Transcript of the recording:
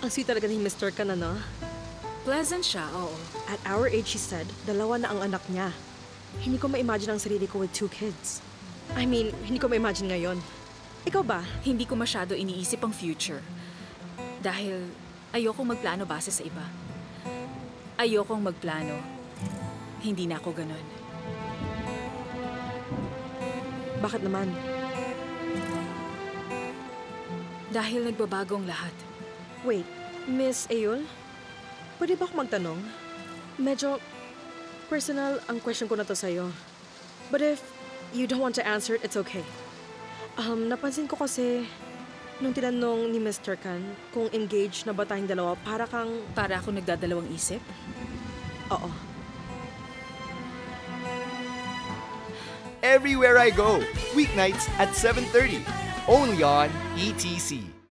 Ang sweet talaga ni Mr. Kan, ano? Pleasant siya, oo. At our age, he said, 2 na ang anak niya. Hindi ko ma-imagine ang sarili ko with 2 kids. I mean, hindi ko ma-imagine ngayon. Ikaw ba? Hindi ko masyado iniisip ang future. Dahil ayokong magplano base sa iba. Ayokong magplano. Hindi na ako ganun. Bakit naman? Dahil nagbabagong lahat. Wait, Miss Ayul? Pwede ba ako magtanong? Medyo personal ang question ko na to sa'yo. But if you don't want to answer it, it's okay. Napansin ko kasi nung tinanong ni Mr. Kan kung engaged na ba tayong dalawa, para ako nagdadalawang isip? Oo. Everywhere I Go, weeknights at 7:30, only on ETC.